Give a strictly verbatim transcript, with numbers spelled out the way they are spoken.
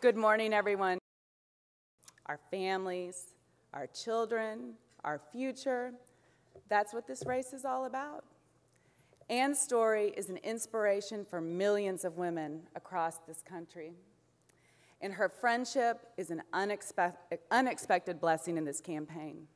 Good morning, everyone. Our families, our children, our future, that's what this race is all about. Anne's story is an inspiration for millions of women across this country. And her friendship is an unexpected, unexpected blessing in this campaign.